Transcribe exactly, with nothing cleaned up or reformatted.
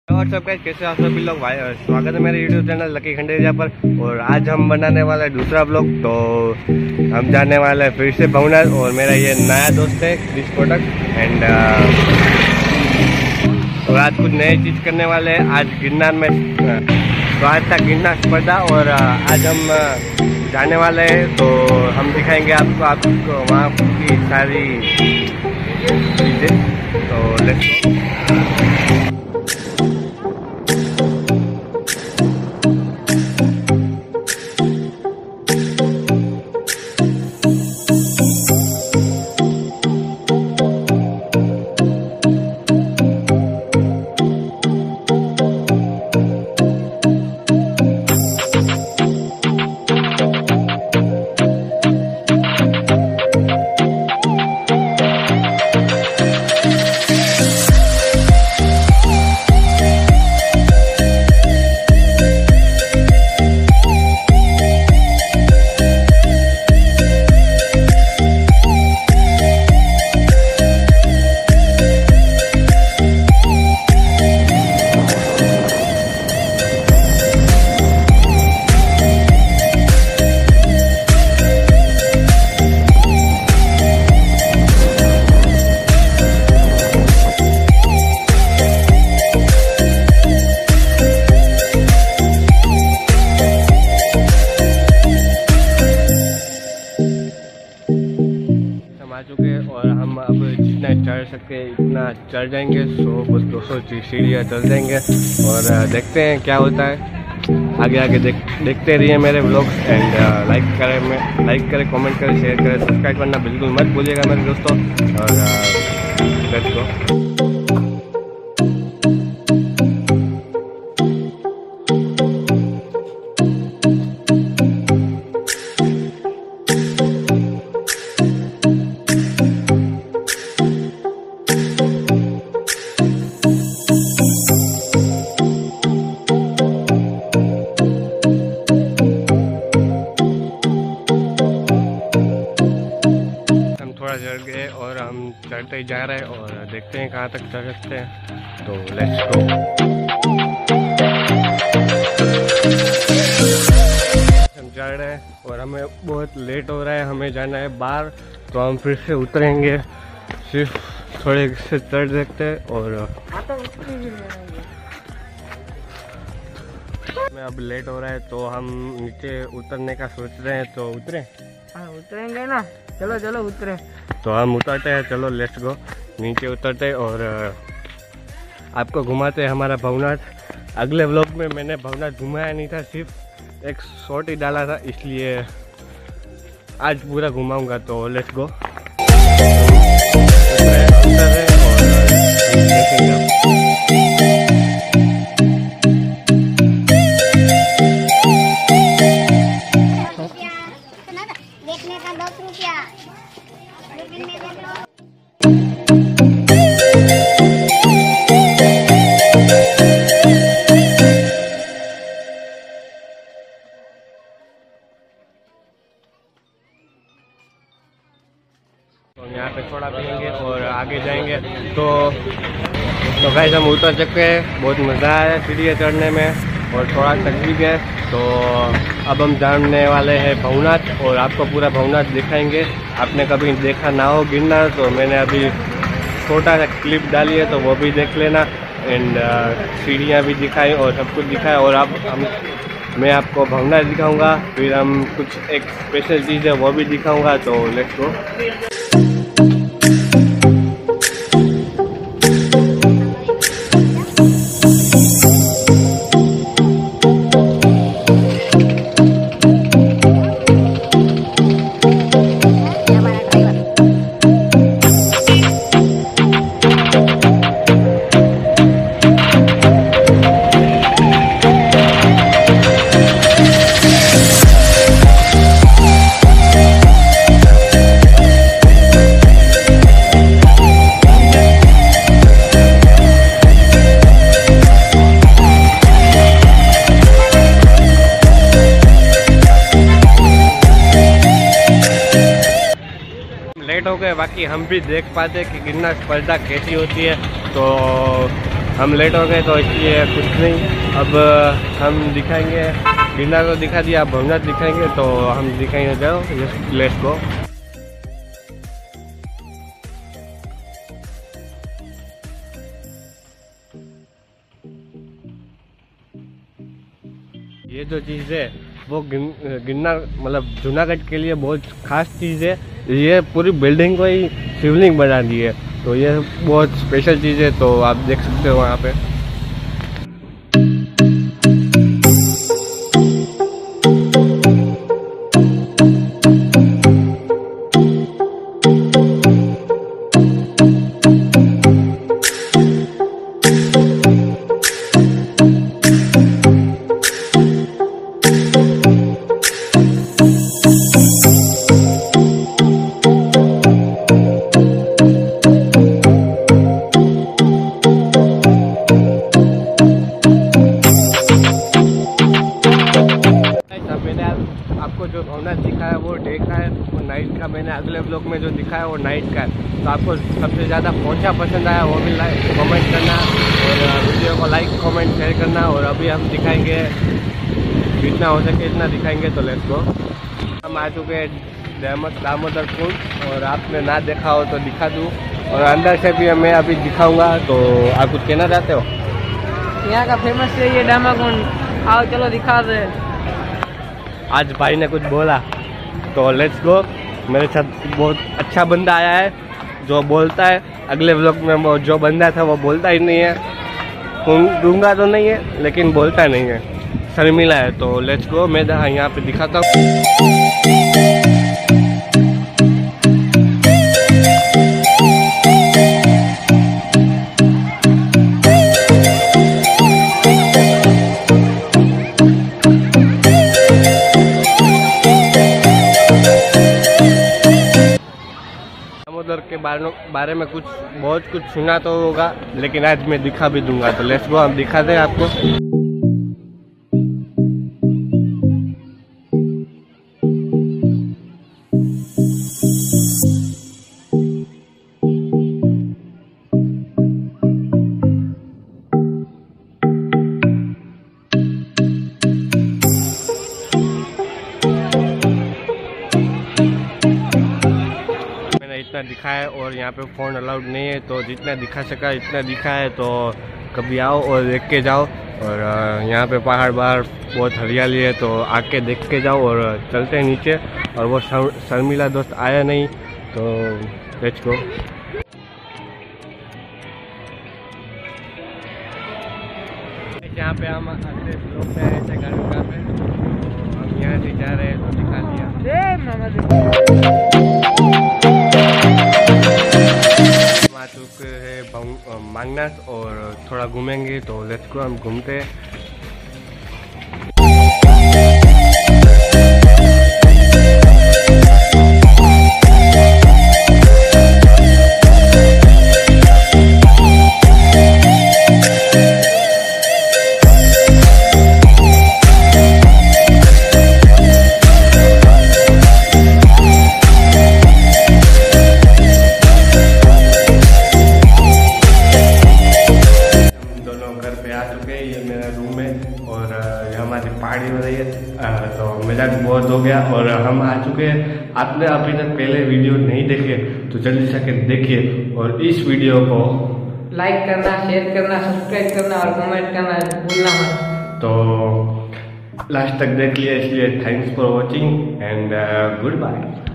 WhatsApp guys, कैसे आप सभी लोग भाई। स्वागत है मेरे यूट्यूब चैनल लकी खंडेरिया पर। और आज हम बनाने वाले हैं दूसरा ब्लॉग। तो हम जाने वाले हैं फिर से भवनाथ और मेरा ये नया दोस्त है क्रिस कोटक एंड और आज कुछ नई चीज़ करने वाले हैं। आज गिरनार में तो आज था गिरनार स्पर्धा और आज हम जाने वाले हैं। तो हम दिखाएंगे आपको आपको वहाँ की सारी चीज़ें। तो लेट्स गो। चुके हैं और हम अब जितना चढ़ सके इतना चढ़ जाएंगे। सौ बस दो सौ सीढ़ियाँ चढ़ जाएंगे और देखते हैं क्या होता है। आगे आगे देख देखते रहिए मेरे व्लॉग एंड लाइक करें मैं लाइक करें कमेंट करें शेयर करें सब्सक्राइब करना बिल्कुल मत भूलिएगा मेरे दोस्तों। और लेट्स गो। चढ़ गए और हम चढ़ते ही जा रहे हैं और देखते हैं कहाँ तक चढ़ सकते हैं। तो लेट्स गो। हम चढ़ रहे हैं और हमें बहुत लेट हो रहा है, हमें जाना है बाहर। तो हम फिर से उतरेंगे, सिर्फ थोड़े से चढ़ सकते हैं। और मैं अब लेट हो रहा है तो हम नीचे उतरने का सोच रहे हैं। तो उतरे हाँ उतरेंगे ना, चलो चलो उतरे। तो हम उतरते हैं, चलो लेट्स गो। नीचे उतरते और आपको घुमाते हैं हमारा भवनाथ। अगले व्लॉग में मैंने भवनाथ घुमाया नहीं था, सिर्फ एक शॉट ही डाला था, इसलिए आज पूरा घुमाऊंगा। तो लेट्स गो। तो यहाँ पे थोड़ा पियेंगे और आगे जाएंगे। तो तो गाइस हम उतर चुके हैं, बहुत मज़ा आया सीढ़ियाँ चढ़ने में और थोड़ा थक भी गए। तो अब हम जाने वाले हैं भवनाथ और आपको पूरा भवनाथ दिखाएंगे। आपने कभी देखा ना हो गिरनार तो मैंने अभी छोटा सा क्लिप डाली है, तो वो भी देख लेना। एंड सीढ़ियाँ भी दिखाई और सब कुछ दिखाया। और अब हम मैं आपको भवनाथ दिखाऊंगा, फिर हम कुछ एक स्पेशल चीज़ है वो भी दिखाऊंगा। तो लेट्स गो। लेट हो गए, बाकी हम भी देख पाते कि गिरनार स्पर्धा कैसी होती है। तो हम लेट हो गए तो इसलिए कुछ नहीं। अब हम दिखाएंगे, गिरनार को दिखा दिया, अब भवनाथ दिखाएंगे तो हम दिखाएंगे। जाओ लेट्स गो। ये जो चीज़ है वो गिरनार मतलब जूनागढ़ के लिए बहुत खास चीज़ है। ये पूरी बिल्डिंग को ही शिवलिंग बना दी है, तो ये बहुत स्पेशल चीज़ है। तो आप देख सकते हो वहाँ पे। आपको जो भवनाथ दिखाया वो डे का है, और नाइट का मैंने अगले ब्लॉग में जो दिखाया वो नाइट का है। तो आपको सबसे ज़्यादा कौन सा पसंद आया वो भी लाइक कमेंट करना, और वीडियो को लाइक कमेंट शेयर करना। और अभी हम दिखाएंगे, जितना हो सके इतना दिखाएंगे। तो लेट्स गो। हम आ चुके हैं दामोदर दामोदर कुंड, और आपने ना देखा हो तो दिखा दूँ, और अंदर से भी मैं अभी दिखाऊँगा। तो आप कुछ कहना चाहते हो? यहाँ का फेमस है ये डामा कुंड, आओ चलो दिखा दे। आज भाई ने कुछ बोला तो लेट्स गो। मेरे साथ बहुत अच्छा बंदा आया है जो बोलता है। अगले व्लॉग में वो जो बंदा था वो बोलता ही नहीं है, दूंगा तो नहीं है लेकिन बोलता नहीं है, शर्मिला है। तो लेट्स गो, मैं यहाँ पे दिखाता हूँ। दामोदर के बारे में कुछ बहुत कुछ सुना तो होगा, लेकिन आज मैं दिखा भी दूंगा। तो लेट्स गो, हम दिखा दें आपको। इतना दिखा है, और यहाँ पे फ़ोन अलाउड नहीं है, तो जितना दिखा सका इतना दिखा है। तो कभी आओ और देख के जाओ। और यहाँ पे पहाड़ बाहर बहुत हरियाली है, तो आके देख के जाओ। और चलते हैं नीचे, और वो शर्मिला दोस्त आया नहीं, तो लेट्स गो। यहाँ पे हम अगले ब्लॉक में आए थे गाड़ी का पे, तो हम यहाँ से जा रहे हैं, तो दिखा दिया। आ चुके हैं मांगनाथ, और थोड़ा घूमेंगे। तो लेट्स गो, हम घूमते हैं। ये मेरा रूम है, और यहाँ हमारी पहाड़ी हो रही है, तो मजाक बहुत हो गया। और हम आ चुके हैं। आपने अभी तक पहले वीडियो नहीं देखे तो जल्दी से देखिए, और इस वीडियो को लाइक करना, शेयर करना, सब्सक्राइब करना और कमेंट करना भूलना मत। तो लास्ट तक देख लिया, इसलिए thanks for watching and good bye.